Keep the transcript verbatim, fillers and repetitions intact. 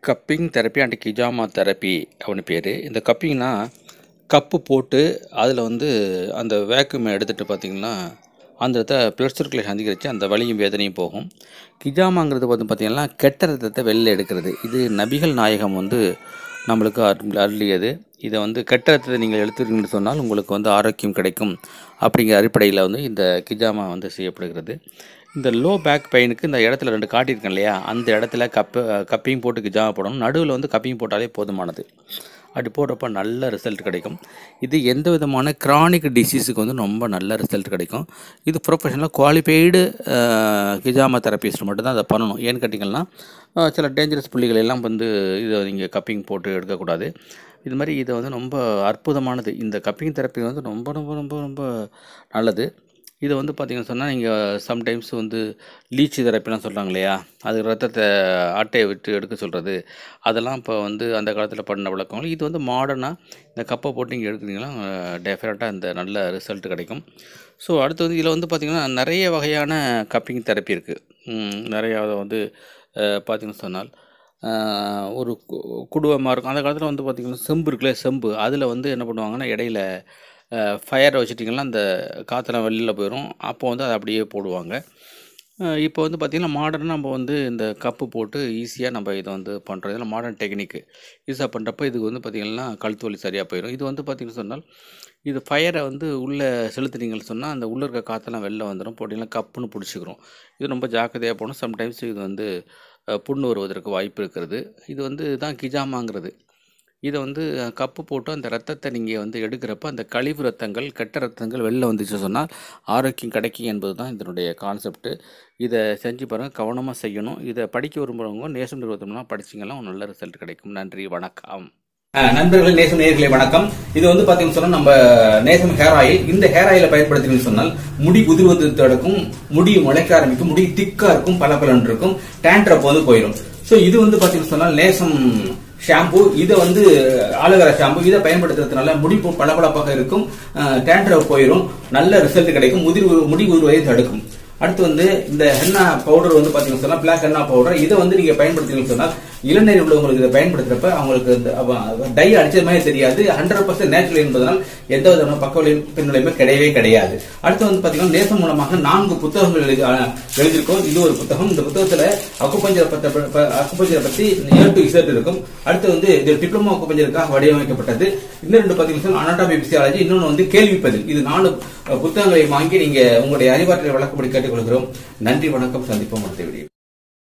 Cupping therapy and கிஜாமா therapy அப்படின்னு பேர். இந்த கப்பிங்னா கப்பு போட்டு அதில் வந்து அந்த வேக்யூமை எடுத்துகிட்டு பார்த்திங்கன்னா அந்த இடத்த ப்ளட் சர்க்குலேஷன் அதிகரித்து அந்த வலியும் வேதனையும் போகும். கிஜாமாங்கிறது வந்து பார்த்திங்கன்னா கெட்ட ரத்தத்தை வெளில எடுக்கிறது. இது நபிகள் நாயகம் வந்து நம்மளுக்கு அருளியது. இதை வந்து கெட்ட ரத்தத்தை நீங்கள் எடுத்துருக்கீங்கன்னு சொன்னால் உங்களுக்கு வந்து ஆரோக்கியம் கிடைக்கும் அப்படிங்கிற அடிப்படையில் வந்து இந்த கிஜாமா வந்து செய்யப்படுகிறது. இந்த லோ பேக் பெயினுக்கு இந்த இடத்துல ரெண்டு காட்டியிருக்கேன் இல்லையா, அந்த இடத்துல கப்பு கப்பிங் போட்டு கிஜாமா போடணும். நடுவில் வந்து கப்பிங் போட்டாலே போதுமானது. அப்படி போடுறப்ப நல்ல ரிசல்ட் கிடைக்கும். இது எந்த விதமான கிரானிக் டிசீஸுக்கு வந்து ரொம்ப நல்ல ரிசல்ட் கிடைக்கும். இது ப்ரொஃபஷனலாக குவாலிஃபைடு கிஜாமா தெரப்பிஸ்ட் மட்டும்தான் அதை பண்ணணும். ஏன்னு கேட்டிங்கன்னா சில டேஞ்சரஸ் புள்ளிகள் எல்லாம் வந்து இதை நீங்கள் கப்பிங் போட்டு எடுக்கக்கூடாது. இது மாதிரி இதை வந்து ரொம்ப அற்புதமானது. இந்த கப்பிங் தெரப்பி வந்து ரொம்ப ரொம்ப ரொம்ப ரொம்ப நல்லது. இதை வந்து பார்த்திங்கன்னு சொன்னால் நீங்கள் சம்டைம்ஸ் வந்து லீச்சி தெரப்பிலாம் சொல்கிறாங்க இல்லையா, அது ரத்தத்தை ஆட்டையை விட்டு எடுக்க சொல்கிறது, அதெல்லாம் இப்போ வந்து அந்த காலத்தில் பண்ண வழக்கம். இது வந்து மாடர்னாக இந்த கப்பை போட்டு நீங்கள் எடுக்கிறீங்கன்னா டெஃபினட்டாக இந்த நல்ல ரிசல்ட் கிடைக்கும். ஸோ அடுத்து வந்து இதில் வந்து பார்த்திங்கன்னா நிறைய வகையான கப்பிங் தெரப்பி இருக்குது. நிறையா வந்து பார்த்திங்கன்னு சொன்னால் ஒரு குடும்பமாக இருக்கும். அந்த காலத்தில் வந்து பார்த்திங்கன்னா செம்பு இருக்குல்ல, செம்பு அதில் வந்து என்ன பண்ணுவாங்கன்னா இடையில ஃபயரை வச்சுட்டிங்கன்னா அந்த காற்றெல்லாம் வெளியில் போயிடும். அப்போ வந்து அதை அப்படியே போடுவாங்க. இப்போ வந்து பார்த்திங்கன்னா மாடர்னாக நம்ம வந்து இந்த கப்பு போட்டு ஈஸியாக நம்ம இதை வந்து பண்ணுறோம். இதெல்லாம் மாடர்ன் டெக்னிக்கு ஈஸியாக பண்ணுறப்ப இதுக்கு வந்து பார்த்திங்கன்னா கழுத்து வலி சரியாக போயிடும். இது வந்து பார்த்திங்கன்னு சொன்னால் இது ஃபயரை வந்து உள்ளே செலுத்துனீங்கன்னு சொன்னால் அந்த உள்ளே இருக்க காற்றெல்லாம் வெளில வந்துடும். போட்டிங்கன்னா கப்புன்னு பிடிச்சிக்கிறோம். இது ரொம்ப ஜாக்கிரதையாக போகணும். சம்டைம்ஸ் இது வந்து புண்ணு வருவதற்கு வாய்ப்பு இருக்கிறது. இது வந்து தான் கிஜாமாங்கிறது. இதை வந்து கப்பு போட்டு அந்த ரத்தத்தை நீங்கள் வந்து எடுக்கிறப்ப அந்த கழிவு ரத்தங்கள் கெட்ட ரத்தங்கள் வெளில வந்துச்சு சொன்னால் ஆரோக்கியம் கிடைக்கும் என்பது தான் இதனுடைய கான்செப்ட்டு. இதை செஞ்சு பாருங்கள், கவனமாக செய்யணும். இதை படிக்க விரும்புகிறவங்க நேசம் நிறுவனம்னா படிச்சிங்கன்னா நல்ல ரிசல்ட் கிடைக்கும். நன்றி, வணக்கம். நண்பர்கள், நேசம் நேயர்களே வணக்கம். இது வந்து பாத்தீங்கன்னு சொன்னா நம்ம நேசம் ஹேர் ஆயில். இந்த ஹேர் ஆயிலை பயன்படுத்தினு சொன்னால் முடி உதிர்வது தடுக்கும், முடி முளைக்க ஆரம்பிக்கும், முடி திக்கா இருக்கும், பல பலன் இருக்கும், டேண்ட்ரப் வந்து போயிடும். சோ இது வந்து பாத்தீங்கன்னு சொன்னால் நேசம் ஷாம்பு. இதை வந்து ஆலோவேரா ஷாம்பு. இதை பயன்படுத்துறதுனால முடி பளபளப்பாக இருக்கும், டேண்ட்ரப் போயிடும், நல்ல ரிசல்ட் கிடைக்கும், முதிர் முடி உதிர்வதை தடுக்கும். அடுத்து வந்து இந்த ஹென்னா பவுடர் வந்து பாத்தீங்கன்னா சொன்னா பிளாக் ஹென்னா பவுடர். இதை வந்து நீங்க பயன்படுத்தீங்கன்னு சொன்னால் இளநீர் உள்ளவங்களுக்கு இதை பயன்படுத்துறப்ப அவங்களுக்கு டை அடிச்சது மாதிரி தெரியாது. ஹண்ட்ரட் பர்சன்ட் நேச்சுரல் என்பதனால் எந்த விதமான பக்க பின்விளைவுமே கிடையவே கிடையாது. அடுத்து வந்து பாத்தீங்கன்னா நேசம் மூலமாக நான்கு புத்தகங்கள் எழுதி எழுதியிருக்கோம். இது ஒரு புத்தகம். இந்த புத்தகத்துல அக்குபஞ்சர் அக்குபஞ்சரை பத்தி ஏ டு இசட் இருக்கும். அடுத்து வந்து இது டிப்ளமோ அக்குபஞ்சருக்காக வடிவமைக்கப்பட்டது. இந்த ரெண்டு பாத்தீங்கன்னா அனாட்டமி பிசியாலஜி, இன்னொன்னு வந்து கேள்விப்பதில். இது நாலு புத்தகங்களை வாங்கி நீங்க உங்களுடைய அறிவாற்றலை வழக்கப்படி கேட்டுக்கொள்கிறோம். நன்றி, வணக்கம். சந்திப்போம் அடுத்த வீடியோ.